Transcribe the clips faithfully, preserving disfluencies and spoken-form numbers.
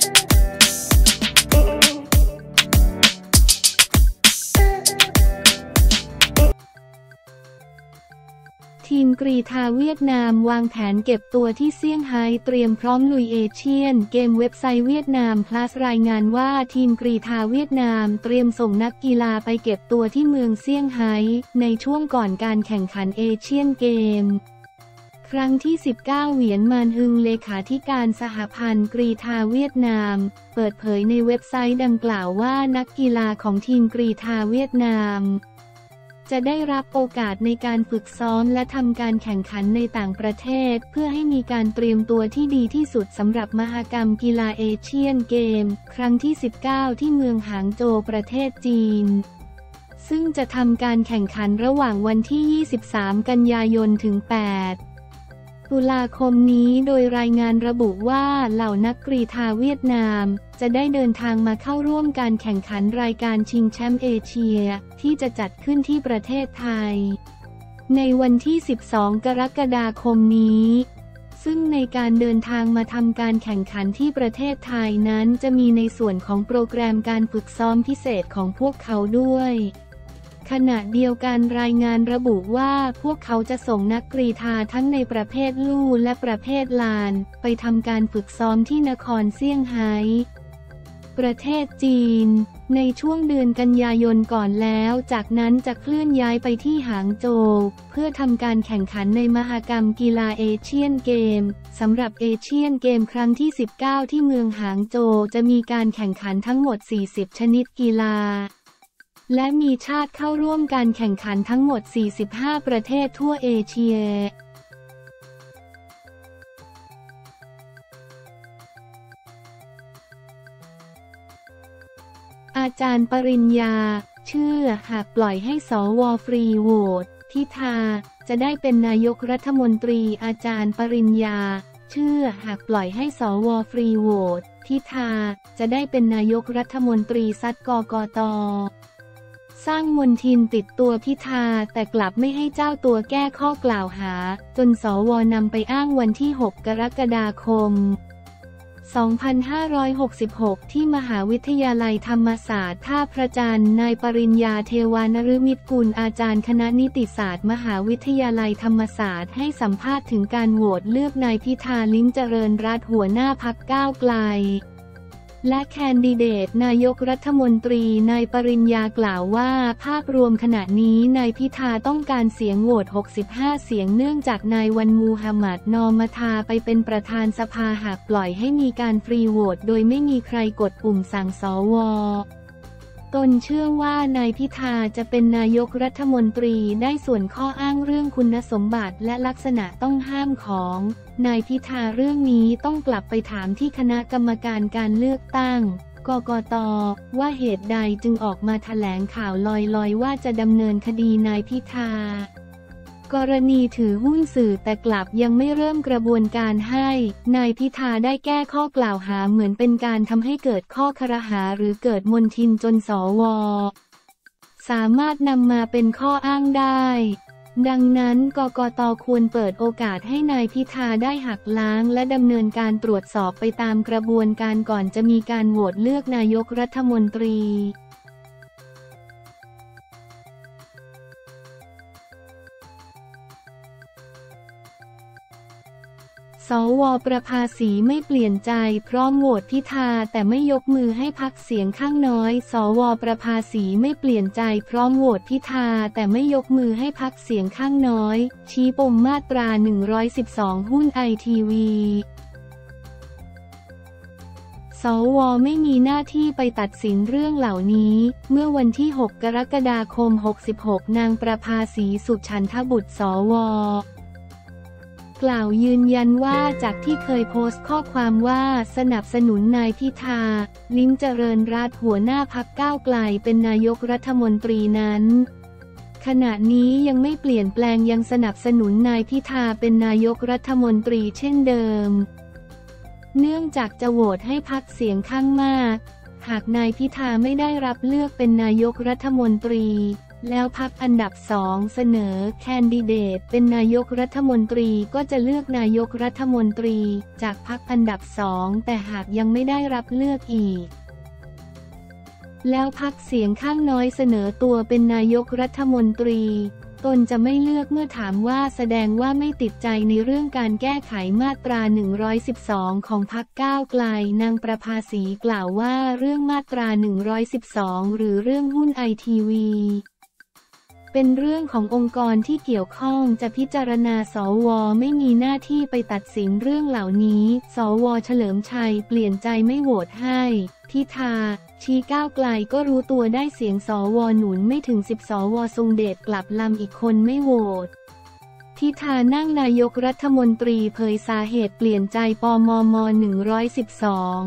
ทีมกรีฑาเวียดนามวางแผนเก็บตัวที่เซี่ยงไฮ้เตรียมพร้อมลุยเอเชียนเกมเว็บไซต์เวียดนามพลัสรายงานว่าทีมกรีฑาเวียดนามเตรียมส่งนักกีฬาไปเก็บตัวที่เมืองเซี่ยงไฮ้ในช่วงก่อนการแข่งขันเอเชียนเกมครั้งที่สิบเก้าเหวียนมานฮึงเลขาธิการสหพันธ์กรีฑาเวียดนามเปิดเผยในเว็บไซต์ดังกล่าวว่านักกีฬาของทีมกรีฑาเวียดนามจะได้รับโอกาสในการฝึกซ้อมและทำการแข่งขันในต่างประเทศเพื่อให้มีการเตรียมตัวที่ดีที่สุดสำหรับมหกรรมกีฬาเอเชียนเกมครั้งที่สิบเก้าที่เมืองหางโจวประเทศจีนซึ่งจะทำการแข่งขันระหว่างวันที่ยี่สิบสามกันยายนถึงแปดตุลาคมนี้โดยรายงานระบุว่าเหล่านักกรีฑาเวียดนามจะได้เดินทางมาเข้าร่วมการแข่งขันรายการชิงแชมป์เอเชียที่จะจัดขึ้นที่ประเทศไทยในวันที่สิบสองกรกฎาคมนี้ซึ่งในการเดินทางมาทำการแข่งขันที่ประเทศไทยนั้นจะมีในส่วนของโปรแกรมการฝึกซ้อมพิเศษของพวกเขาด้วยขณะเดียวกันรายงานระบุว่าพวกเขาจะส่งนักกรีฑาทั้งในประเภทลู่และประเภทลานไปทำการฝึกซ้อมที่นครเซี่ยงไฮ้ประเทศจีนในช่วงเดือนกันยายนก่อนแล้วจากนั้นจะเคลื่อนย้ายไปที่หางโจวเพื่อทำการแข่งขันในมหกรรมกีฬาเอเชียนเกมสำหรับเอเชียนเกมครั้งที่สิบเก้าที่เมืองหางโจวจะมีการแข่งขันทั้งหมดสี่สิบชนิดกีฬาและมีชาติเข้าร่วมการแข่งขันทั้งหมดสี่สิบห้าประเทศทั่วเอเชียอาจารย์ปริญญาเชื่อหากปล่อยให้สวฟรีโหวตพิธาจะได้เป็นนายกรัฐมนตรีอาจารย์ปริญญาเชื่อหากปล่อยให้สวฟรีโหวตพิธาจะได้เป็นนายกรัฐมนตรีซัดกกต.สร้างมลทินติดตัวพิธาแต่กลับไม่ให้เจ้าตัวแก้ข้อกล่าวหาจนสวนำไปอ้างวันที่หกกรกฎาคมสองพันห้าร้อยหกสิบหกที่มหาวิทยาลัยธรรมศาสตร์ท่าพระจันทร์นายปริญญาเทวานฤมิตกุลอาจารย์คณะนิติศาสตร์มหาวิทยาลัยธรรมศาสตร์ให้สัมภาษณ์ถึงการโหวตเลือกนายพิธาลิ้มเจริญรัตน์หัวหน้าพรรคก้าวไกลและแคนดิเดตนายกรัฐมนตรีนายปริญญากล่าวว่าภาพรวมขณะนี้นายพิธาต้องการเสียงโหวตหกสิบห้าเสียงเนื่องจากนายวันมูฮัมหมัดนอมธาไปเป็นประธานสภาหากปล่อยให้มีการฟรีโหวตโดยไม่มีใครกดปุ่มสั่งสวตนเชื่อว่านายพิธาจะเป็นนายกรัฐมนตรีได้ส่วนข้ออ้างเรื่องคุณสมบัติและลักษณะต้องห้ามของนายพิธาเรื่องนี้ต้องกลับไปถามที่คณะกรรมการการเลือกตั้งกกต.ว่าเหตุใดจึงออกมาแถลงข่าวลอยๆว่าจะดำเนินคดีนายพิธากรณีถือหุ้นสื่อแต่กลับยังไม่เริ่มกระบวนการให้นายพิธาได้แก้ข้อกล่าวหาเหมือนเป็นการทำให้เกิดข้อครหาหรือเกิดมลทินจนสวสามารถนำมาเป็นข้ออ้างได้ดังนั้นกกต.ควรเปิดโอกาสให้นายพิธาได้หักล้างและดำเนินการตรวจสอบไปตามกระบวนการก่อนจะมีการโหวตเลือกนายกรัฐมนตรีสว.ประภาสีไม่เปลี่ยนใจพร้อมโหวตพิธาแต่ไม่ยกมือให้พรรคเสียงข้างน้อยสว.ประภาสีไม่เปลี่ยนใจพร้อมโหวตพิธาแต่ไม่ยกมือให้พรรคเสียงข้างน้อยชี้ปมมาตราหนึ่งร้อยสิบสองหุ้นไอทีวีสว.ไม่มีหน้าที่ไปตัดสินเรื่องเหล่านี้เมื่อวันที่หกกรกฎาคมหกสิบหกนางประภาสีสุฉันทบุตรสว.กล่าวยืนยันว่าจากที่เคยโพสต์ข้อความว่าสนับสนุนนายพิธาลิ้มเจริญรัตน์หัวหน้าพรรคก้าวไกลเป็นนายกรัฐมนตรีนั้นขณะนี้ยังไม่เปลี่ยนแปลงยังสนับสนุนนายพิธาเป็นนายกรัฐมนตรีเช่นเดิมเนื่องจากจะโหวตให้พรรคเสียงข้างมากหากนายพิธาไม่ได้รับเลือกเป็นนายกรัฐมนตรีแล้วพรรคอันดับสองเสนอแคนดิเดตเป็นนายกรัฐมนตรีก็จะเลือกนายกรัฐมนตรีจากพรรคอันดับสองแต่หากยังไม่ได้รับเลือกอีกแล้วพรรคเสียงข้างน้อยเสนอตัวเป็นนายกรัฐมนตรีตนจะไม่เลือกเมื่อถามว่าแสดงว่าไม่ติดใจในเรื่องการแก้ไขมาตราหนึ่งร้อยสิบสองของพรรคก้าวไกลนางประภาสีกล่าวว่าเรื่องมาตราหนึ่งร้อยสิบสองหรือเรื่องหุ้นไอทีวีเป็นเรื่องขององค์กรที่เกี่ยวข้องจะพิจารณาสวไม่มีหน้าที่ไปตัดสินเรื่องเหล่านี้สวเฉลิมชัยเปลี่ยนใจไม่โหวตให้พิธาชี้ก้าวไกลก็รู้ตัวได้เสียงสวหนุนไม่ถึงสิบสวทรงเดชกลับลำอีกคนไม่โหวตพิธานั่งนายกรัฐมนตรีเผยสาเหตุเปลี่ยนใจปมมหนึ่งร้อยสิบสอง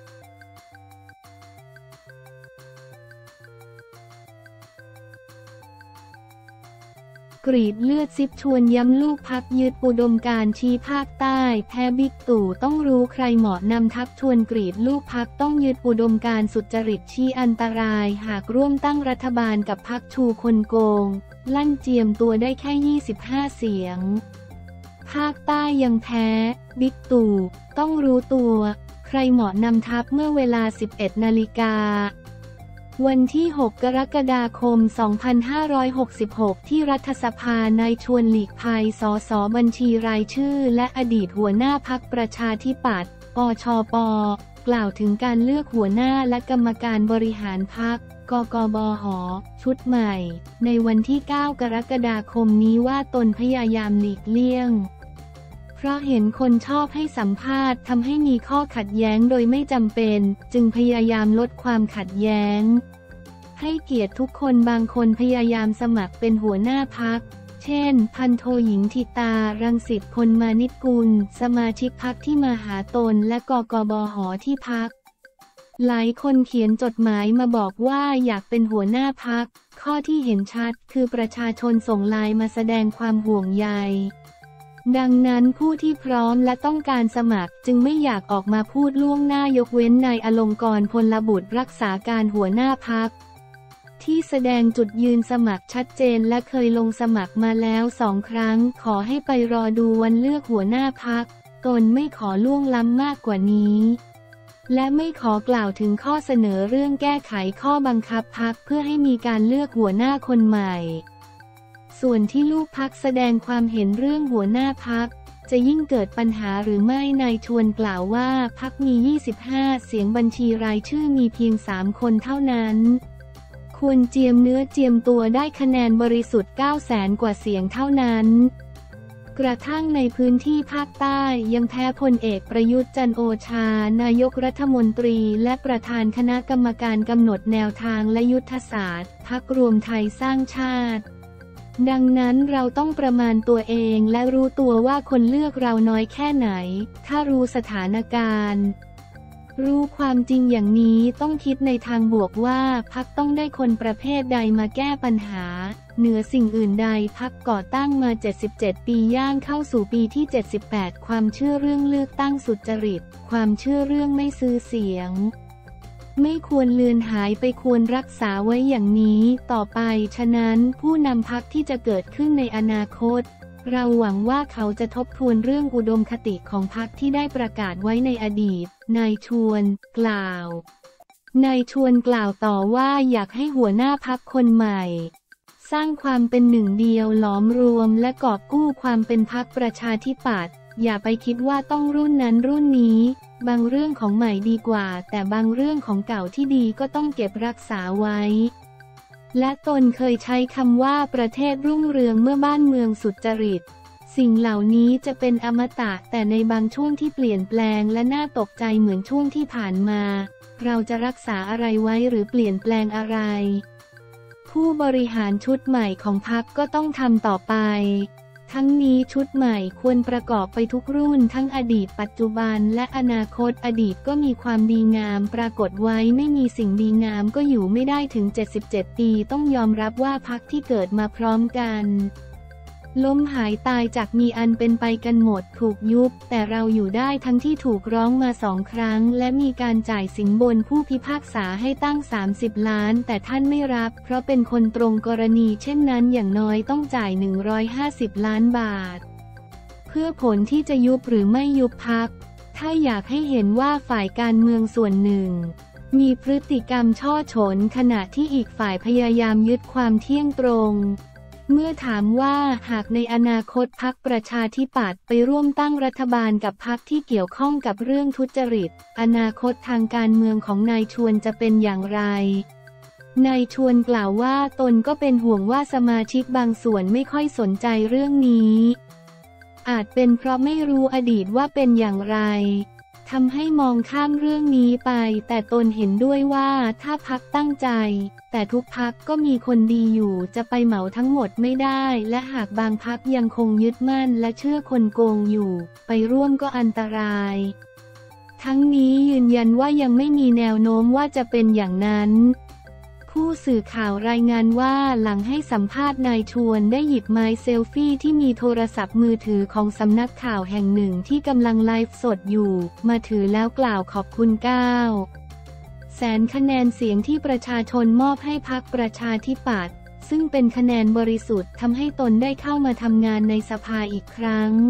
กรีดเลือดซิบชวนย้ำลูกพักยึดอุดมการณ์ชี้ภาคใต้แพ้บิ๊กตู่ต้องรู้ใครเหมาะนำทัพชวนกรีดลูกพักต้องยึดอุดมการณ์สุจริตชี้อันตรายหากร่วมตั้งรัฐบาลกับพรรคชูคนโกงลั่นเจียมตัวได้แค่ยี่สิบห้าเสียงภาคใต้ยังแพ้บิ๊กตู่ต้องรู้ตัวใครเหมาะนำทัพเมื่อเวลา สิบเอ็ดนาฬิกาวันที่ หก กรกฎาคม สองพันห้าร้อยหกสิบหก ที่รัฐสภานายชวนหลีกภัย สส บัญชีรายชื่อและอดีตหัวหน้าพรรคประชาธิปัตย์ ปชป กล่าวถึงการเลือกหัวหน้าและกรรมการบริหารพรรค กกบห ชุดใหม่ ในวันที่ เก้า กรกฎาคมนี้ว่าตนพยายามหลีกเลี่ยงเพราะเห็นคนชอบให้สัมภาษณ์ทำให้มีข้อขัดแย้งโดยไม่จำเป็นจึงพยายามลดความขัดแย้งให้เกียรติทุกคนบางคนพยายามสมัครเป็นหัวหน้าพรรคเช่นพันโทหญิงธิตารังสิพพลมานิชกุลสมาชิกพรรคที่มาหาตนและกกบหที่พรรคหลายคนเขียนจดหมายมาบอกว่าอยากเป็นหัวหน้าพรรคข้อที่เห็นชัดคือประชาชนส่งไลน์มาแสดงความห่วงใยดังนั้นผู้ที่พร้อมและต้องการสมัครจึงไม่อยากออกมาพูดล่วงหน้ายกเว้นนายอลงกรณ์พลบุตรรักษาการหัวหน้าพรรคที่แสดงจุดยืนสมัครชัดเจนและเคยลงสมัครมาแล้วสองครั้งขอให้ไปรอดูวันเลือกหัวหน้าพรรคตนไม่ขอล่วงล้ำมากกว่านี้และไม่ขอกล่าวถึงข้อเสนอเรื่องแก้ไขข้อบังคับพรรคเพื่อให้มีการเลือกหัวหน้าคนใหม่ส่วนที่ลูกพรรคแสดงความเห็นเรื่องหัวหน้าพรรคจะยิ่งเกิดปัญหาหรือไม่นายชวนกล่าวว่าพรรคมียี่สิบห้าเสียงบัญชีรายชื่อมีเพียงสามคนเท่านั้นควรเจียมเนื้อเจียมตัวได้คะแนนบริสุทธิ์เก้าแสนกว่าเสียงเท่านั้นกระทั่งในพื้นที่ภาคใต้ยังแพ้พลเอกประยุทธ์จันทร์โอชานายกรัฐมนตรีและประธานคณะกรรมการกำหนดแนวทางและยุทธศาสตร์พรรครวมไทยสร้างชาติดังนั้นเราต้องประมาณตัวเองและรู้ตัวว่าคนเลือกเราน้อยแค่ไหนถ้ารู้สถานการณ์รู้ความจริงอย่างนี้ต้องคิดในทางบวกว่าพรรคต้องได้คนประเภทใดมาแก้ปัญหาเหนือสิ่งอื่นใดพรรคก่อตั้งมาเจ็ดสิบเจ็ดปีย่างเข้าสู่ปีที่เจ็ดสิบแปดความเชื่อเรื่องเลือกตั้งสุจริตความเชื่อเรื่องไม่ซื้อเสียงไม่ควรเลือนหายไปควรรักษาไว้อย่างนี้ต่อไปฉะนั้นผู้นำพรรคที่จะเกิดขึ้นในอนาคตเราหวังว่าเขาจะทบทวนเรื่องอุดมคติของพรรคที่ได้ประกาศไว้ในอดีตนายชวนกล่าวนายชวนกล่าวต่อว่าอยากให้หัวหน้าพรรคคนใหม่สร้างความเป็นหนึ่งเดียวหลอมรวมและกอบกู้ความเป็นพรรคประชาธิปัตย์อย่าไปคิดว่าต้องรุ่นนั้นรุ่นนี้บางเรื่องของใหม่ดีกว่าแต่บางเรื่องของเก่าที่ดีก็ต้องเก็บรักษาไว้และตนเคยใช้คำว่าประเทศรุ่งเรืองเมื่อบ้านเมืองสุจริตสิ่งเหล่านี้จะเป็นอมตะแต่ในบางช่วงที่เปลี่ยนแปลงและน่าตกใจเหมือนช่วงที่ผ่านมาเราจะรักษาอะไรไว้หรือเปลี่ยนแปลงอะไรผู้บริหารชุดใหม่ของพรรคก็ต้องทำต่อไปทั้งนี้ชุดใหม่ควรประกอบไปทุกรุ่นทั้งอดีตปัจจุบันและอนาคตอดีตก็มีความดีงามปรากฏไว้ไม่มีสิ่งดีงามก็อยู่ไม่ได้ถึงเจ็ดสิบเจ็ดปีต้องยอมรับว่าพรรคที่เกิดมาพร้อมกันล้มหายตายจากมีอันเป็นไปกันหมดถูกยุบแต่เราอยู่ได้ทั้งที่ถูกร้องมาสองครั้งและมีการจ่ายสินบนผู้พิพากษาให้ตั้งสามสิบล้านแต่ท่านไม่รับเพราะเป็นคนตรงกรณีเช่นนั้นอย่างน้อยต้องจ่ายหนึ่งร้อยห้าสิบล้านบาทเพื่อผลที่จะยุบหรือไม่ยุบพรรคถ้าอยากให้เห็นว่าฝ่ายการเมืองส่วนหนึ่งมีพฤติกรรมช่อฉนขณะที่อีกฝ่ายพยายามยึดความเที่ยงตรงเมื่อถามว่าหากในอนาคตพรรคประชาธิปัตย์ไปร่วมตั้งรัฐบาลกับพรรคที่เกี่ยวข้องกับเรื่องทุจริตอนาคตทางการเมืองของนายชวนจะเป็นอย่างไรนายชวนกล่าวว่าตนก็เป็นห่วงว่าสมาชิกบางส่วนไม่ค่อยสนใจเรื่องนี้อาจเป็นเพราะไม่รู้อดีตว่าเป็นอย่างไรทำให้มองข้ามเรื่องนี้ไปแต่ตนเห็นด้วยว่าถ้าพรรคตั้งใจแต่ทุกพรรคก็มีคนดีอยู่จะไปเหมาทั้งหมดไม่ได้และหากบางพรรคยังคงยึดมั่นและเชื่อคนโกงอยู่ไปร่วมก็อันตรายทั้งนี้ยืนยันว่ายังไม่มีแนวโน้มว่าจะเป็นอย่างนั้นผู้สื่อข่าวรายงานว่าหลังให้สัมภาษณ์นายชวนได้หยิบไม้เซลฟี่ที่มีโทรศัพท์มือถือของสำนักข่าวแห่งหนึ่งที่กำลังไลฟ์สดอยู่มาถือแล้วกล่าวขอบคุณเก้าแสนคะแนนเสียงที่ประชาชนมอบให้พรรคประชาธิปัตย์ซึ่งเป็นคะแนนบริสุทธิ์ทำให้ตนได้เข้ามาทำงานในสภาอีกครั้ง